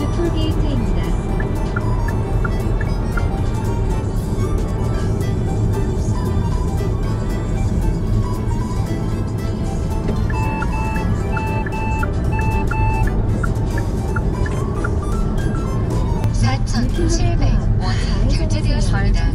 톨게이트입니다. 결제되었습니다.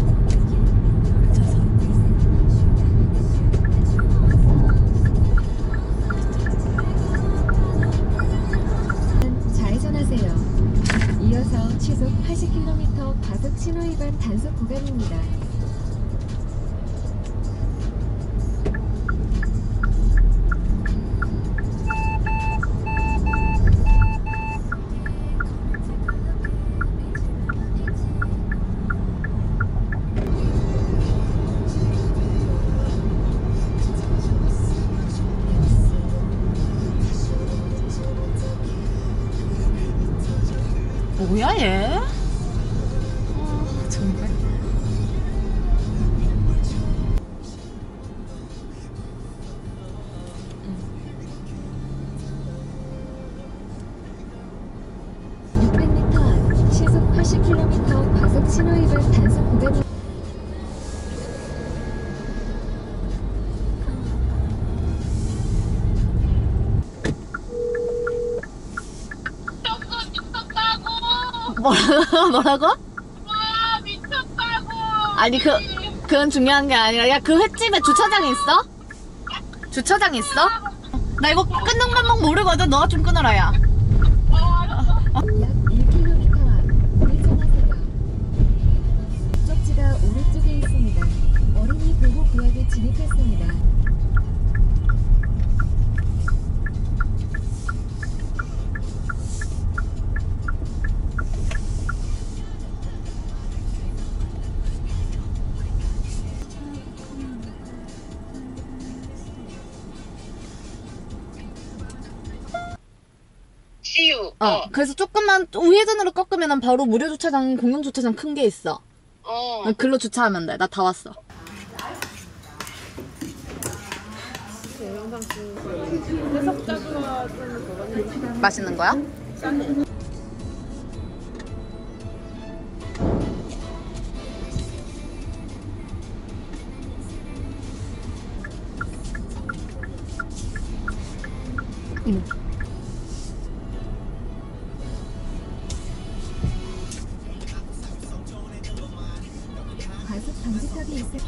좌회전하세요. 이어서 시속 80km 과속 신호위반 단속 구간입니다. 뭐야 얘? 정말. 시속 80km 과속 신호위반 단속 구간이 뭐라고? 와 미쳤다고. 아니 그건 중요한 게 아니라 야 그 횟집에 주차장 있어? 주차장 있어? 나 이거 끊는 것만 모르거든. 너가 좀 끊어라 야. 약 1km 우회전하세요. 목적지가 오른쪽에 있습니다. 어린이 보호 구역에 진입했습니다. CU. 그래서 조금만 우회전으로 꺾으면 바로 무료 주차장, 공용 주차장 큰 게 있어. 글로 주차하면 돼. 나 다 왔어. 맛있는 거야? 과속 방지턱이 있을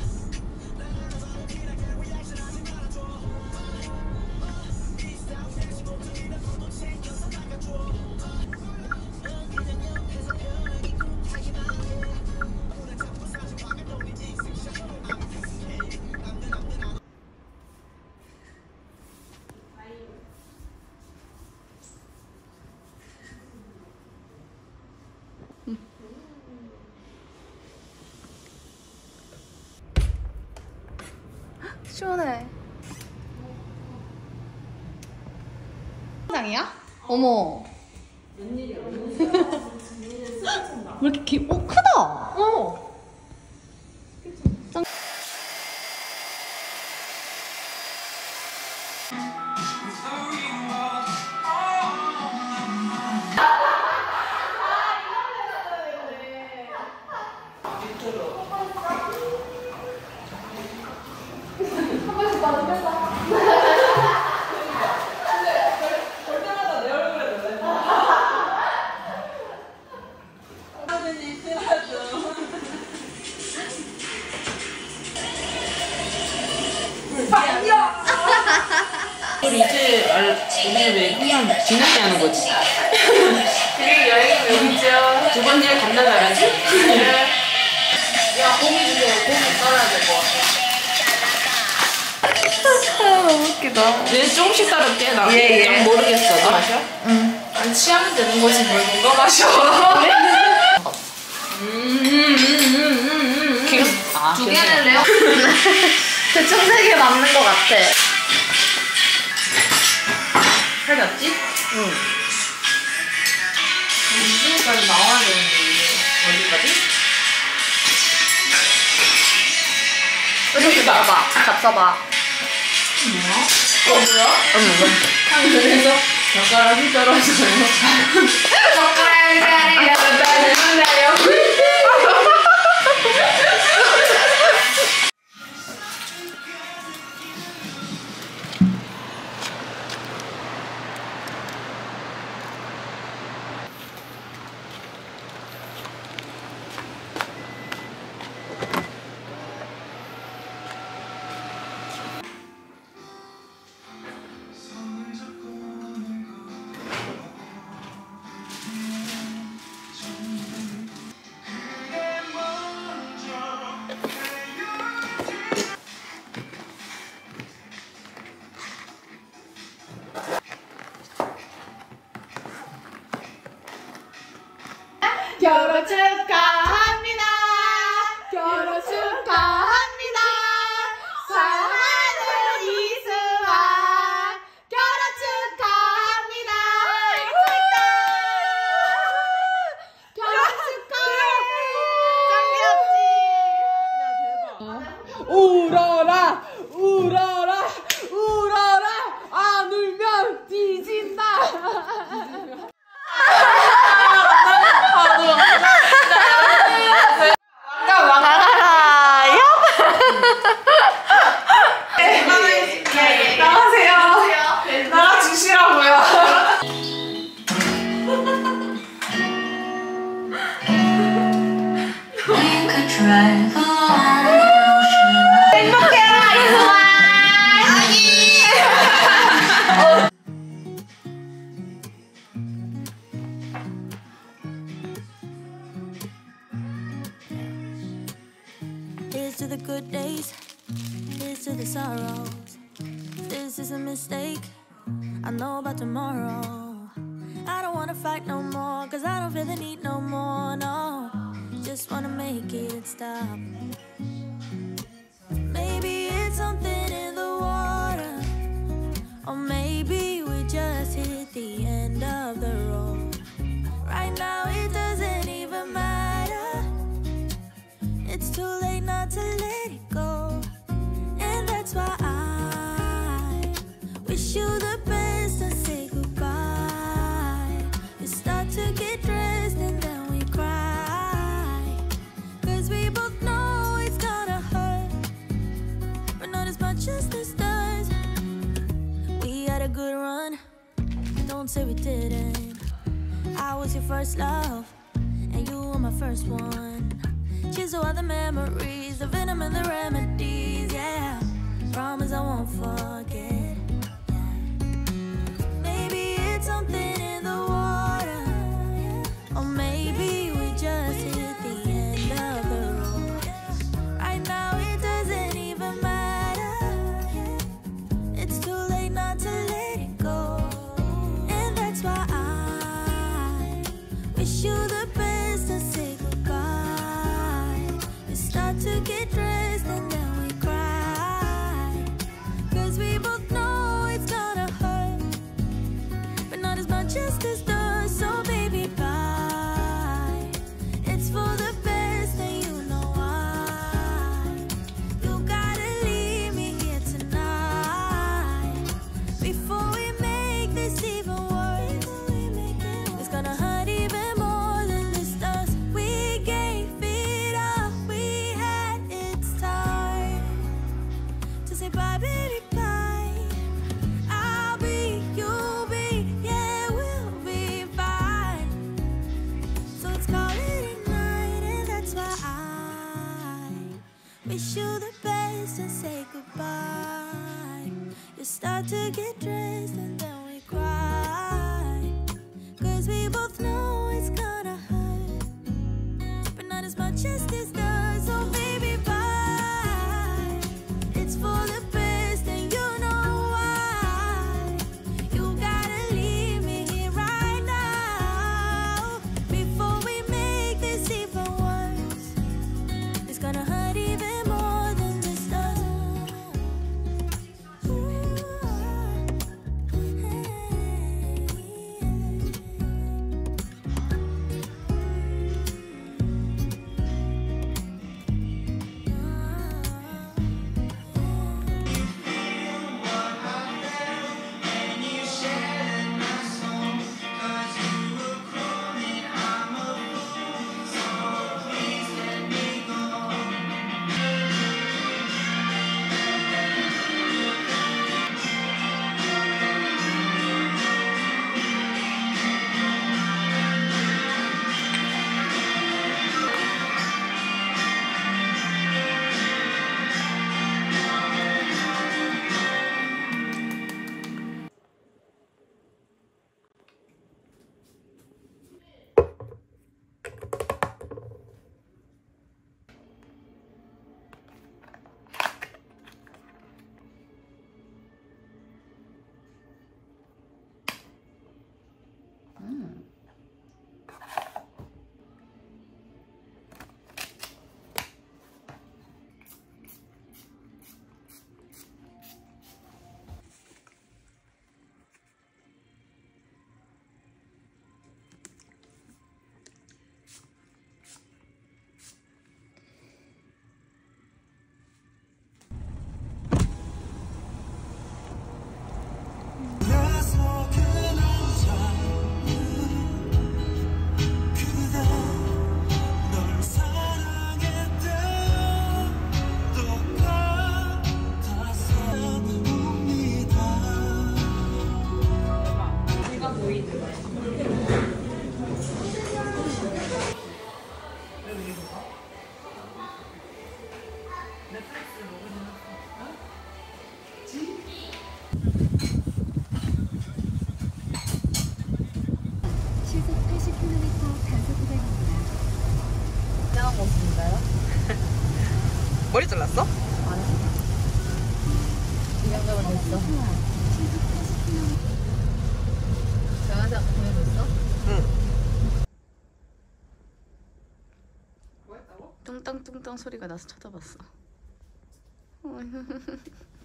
시원해. 장이야? 어머. 웬일이야? 왜 이렇게 크다. 이제 우리 왜 그냥 재밌게 하는 거지? 그리고 여행은 여기 있죠. 두 번째 겁나 잘하지? 야 고기 주세요. 고기 깔아야 될 것 같아. 너무 웃기다. 왜 조금씩 따를게? 나 예, 예. 잘 모르겠어. 너 마셔? 응. 아니 취하면 되는 거지 뭘 뭔가 마셔. 두 개는 레어. 대충 3개 맞는 것 같아. 살렸지? 응. 이쯤까지 나와야 되는데 이게 어디까지? 이렇게 봐봐. 잡숴봐. 뭐야? 응. 그래서 젓가락이 떨어져요. 결혼 축하합니다. 결혼 축하합니다. 사랑하는 이수아 결혼 축하합니다. 결혼 축하해. 울어라 울어라 울어라 안 울면 뒤진다. 나가라. 나가세요. 나가 주시라고요. 행복해라 이수아. Here's to the good days, here's to the sorrows. This is a mistake, I know about tomorrow. I don't wanna fight no more, cause I don't feel the need no more, no. Just wanna make it stop. Maybe it's something in the water, or maybe we just hit the end of the road. Right now it doesn't even matter. It's too late not to let it go. And that's why I wish you the best and say goodbye. You start to get dressed and then we cry, cause we both know it's gonna hurt, but not as much as this does. We had a good run, don't say we didn't. I was your first love, and you were my first one. Cheers to all the memories, the venom and the remedies, yeah. Promise I won't forget. Maybe it's something in the water, or maybe we just hit the end of the road. Right now it doesn't even matter. It's too late not to let it go. And that's why I wish you the best and say goodbye. You start to get dressed and then we cry, cause we both know it's gonna hurt, but not as much as this does. So baby, bye. It's for the best and you know why. You gotta leave me here tonight before we make this even worse. It's gonna hurt even more than this does. We gave it all we had. It's time to say bye, baby, bye. I'll be, you'll be, yeah, we'll be fine. So let's call it a night, and that's why I wish you the best and say goodbye. You start to get dressed and then we cry, cause we both know it's gonna hurt, but not as much as this does. So baby, bye. It's for the best and you know why. You gotta leave me here right now before we make this even worse. It's gonna hurt even more than this does. 80km 단속 구간입니다. 이상한 모습인가요? 머리 잘랐어? 이 정도면 됐어. 시속 80km. 강아지 아까 보내줬어? 응. 뚱땅뚱땅 소리가 나서 쳐다봤어.